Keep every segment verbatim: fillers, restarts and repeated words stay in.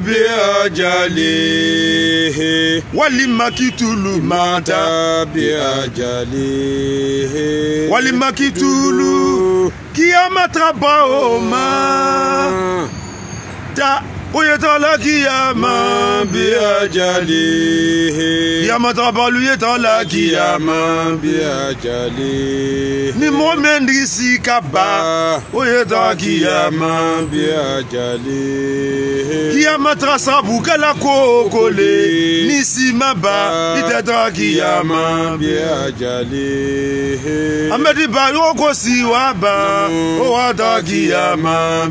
بأجله ولما كتلو ماتا بأجله ولما كتلو كيما ترباوما تا ويتعالى كيما بأجله كيما تربالو يتعالى كيما بأجله نمو من ريسي كبا ويتعالى كيما بأجله كيما ترسابو كلا كوكولي نيسي مبا يتعالى كيما بأجله أمدي بايو كوسي وابا ويتعالى كيما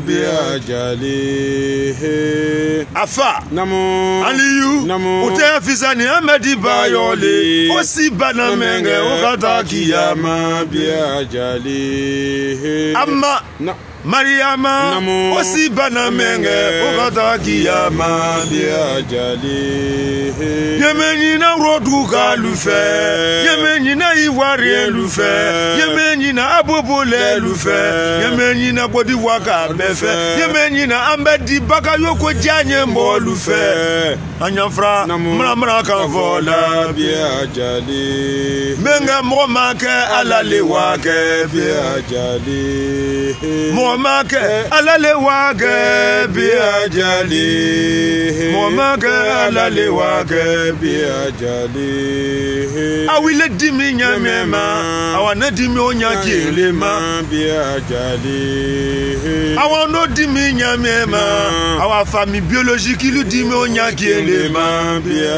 بأجله Afa Namu Aliyu Namu Ute Fizani Amedi Bayole Osi Bana Menge Okata Kiyama Biajali Amma Mariama Namu Osi Bana Menge Okata Kiyama Biajali Yemeni na rodu kalufe Yemeni na iwari lufe Yemeni na abobole lufe Yemeni na bodi waka befe Yemeni na ambedi baka yoko janye mbolufe Anyafra mra mra kan vola Biajali Menga momake alale wake Biajali Momake alale wake Biajali Momake alale wake Biajali Awile dimi nyamema Awane dimi onyakilema Biajali Awano dimi nyamema Awa famille biologique ilu dimi onyakilema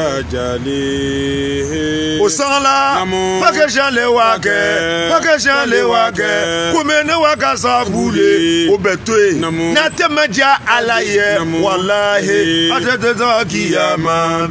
Biajali Osala Fake jale wake Fake jale wake Kumene waka sabule Obetwe Nate media alaye Wallahi Atete kiyama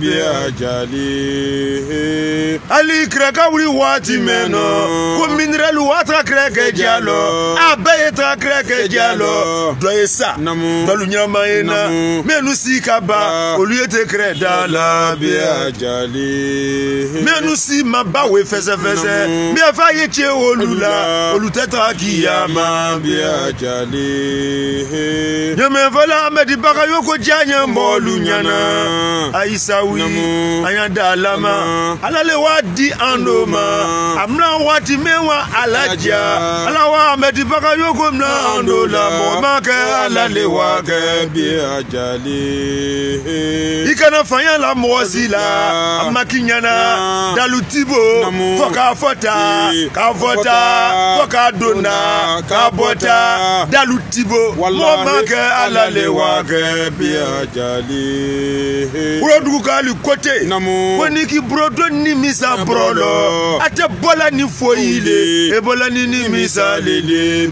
Biajali Ali kreka wuri wati meno Kuminrelu watra kreke jalo Abeye tra kreke jalo Doyesa Dalu nyama ena Menu si kaba Oluyete kreda la Biajali Menu si mabawe fese fese Miafa yeche olula Olutetra kiyama Biajali Nyame vola medi baka yoko janye mbolu nyana Aisawi Ayanda alama Alale wadi andoma Amna wati mewa alaja Alawa medi baka yoko mna andola Momake alale wake Biajali Ikana fanya la mwazila Amakinyana Dalutibo Foka fota Kafota Foka dona Kabota Dalutibo Momake alale wake Biajali Brodu kali kote Weniki brodo ni misa brolo Ate bola ni foile Ebola ni ni misa lele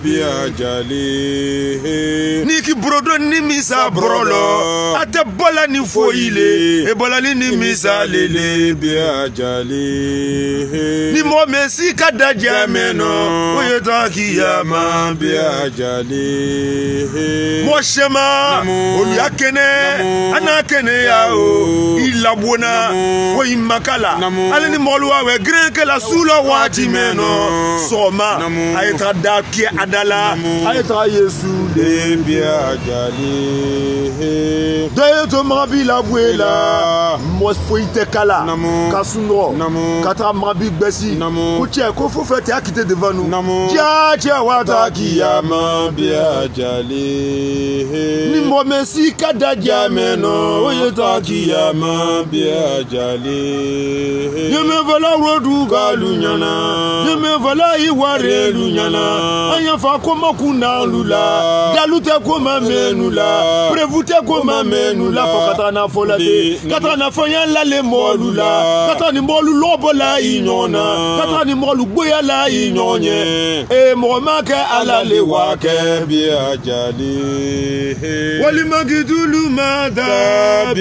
Biajali Niki brodo ni misa brolo Ate bola ni foile Ebola ni ni misa lele Biajali Ni mo mesi kada jameno Oyeta kiyama Biajali Moshema Oluyakene Anakene yao Ilabona Foi makala Aleni moluwa we greke la sula wati meno Soma Ayetra daki adala Ayetra yesu de Biajali Daye to mabi la bwela Mos foi tekala Kasuno Katra mabi gbesi Kuche kofo fete akite devant nous Dia dia wata kiyama Biajali Ni mo mesi kada jameno Oyeta kiyama Biajali Yeme vola rodu galunyana Yeme vola iware lunyana Anyafa koma kuna lula Dalute koma menula Prevute koma menula Fokata na folade Kata na fonya la le molula Kata ni molu lobo la inyona Kata ni molu boya la inyonye E momake alale wake Biajali Walima gidulu mada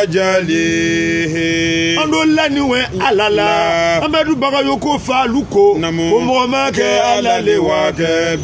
Biajali Ando laniwe alala Amedu baga yoko faluko Omomake alale wake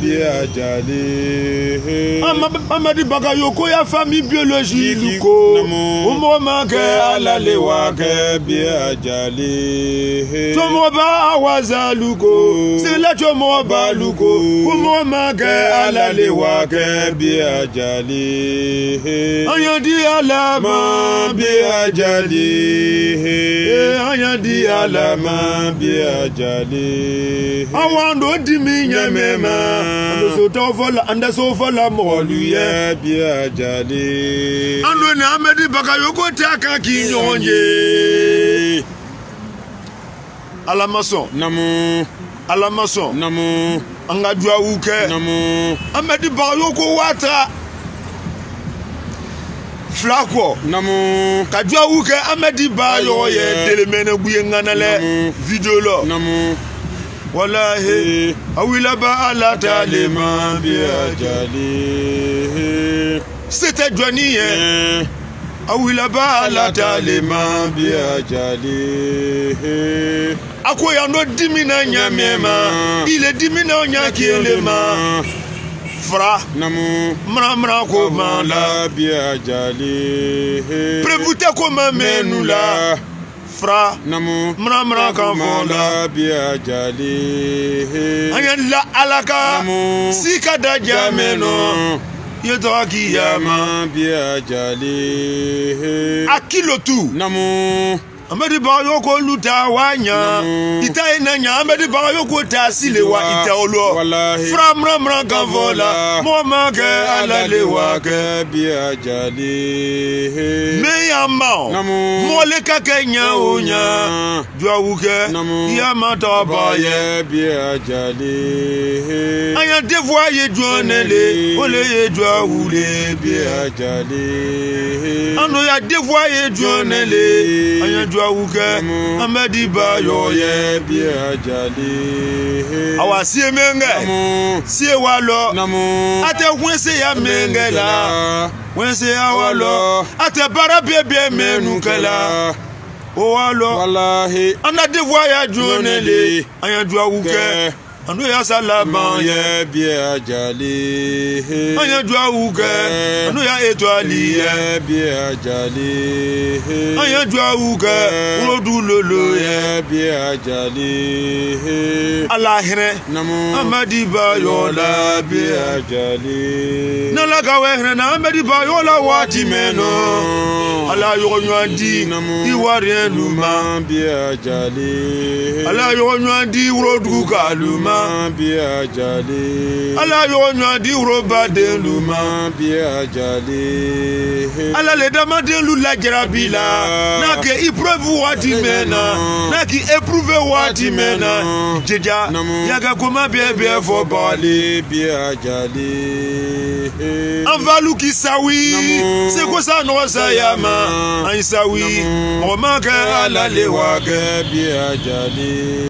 Biajali Amedu baga yoko ya famille biologique luko Omomake alale ala le wa ke bi ajali tomo ba wazaluko sila tomo ba luko kumo ma ke ala le wa ke bi ajali ayandi ala ma bi ajali ayandi ala ma bi ajali awando dimi nyamema ando so tofola anda so fola moluye bi ajali ando ni amedi bakayoko taka kinyonje alamason namu alamason namu angajwa uke namu amedi bakayoko wata flako namu kajwa uke amedi bayo ye delemene buye nganale video lo namu wallahi awila ba ala talima bi ajali c'était Johnny awila ba ala talima bi ajali akoya no dimina nyamema ile dimina nyakilema fra namu mra mra ko mala bi ajali prévute ko menula fra namu mra mra kan vola bi ajali ayan la alaka sika da jameno yeto akiyama bi ajali akilotu namu amedi ba yoko luta wanya ita enanya amedi ba yoko tasile wa ita olo from ram ram gavola moma ke alale wa ke bi ajali me yamba mole ka kenya onya dwawuke ya mata ba ye bi ajali anya devoye dwonele ole ye dwawule bi ajali ando ya devoye dwonele anya awuke amedi ba yo ye bi ajali awasi menge sie walo ate hwense ya mengela hwense ya walo ate bara bebe menukela o walo wallahi anda devoir ya jonele anya du awuke anu ya salama ye bi ajali anya du awuke anu ya etwali ye bi ajali anya du awuke rodu lolo ye bi ajali alahire namu amadi ba yola bi ajali nala gawe hre na amadi ba yola wati meno ala yonwandi iware luma bi ajali ala yonwandi rodu kaluma bi ajali ala yonwa di roba de luma bi ajali ala le dama de lu la jarabila na ke iprove wati mena na ki eprouve wati mena jeja yaga koma bi bi fo bali bi ajali anvalu ki sawi c'est quoi ça no sayama an sawi o ma ke ala le wa ke bi ajali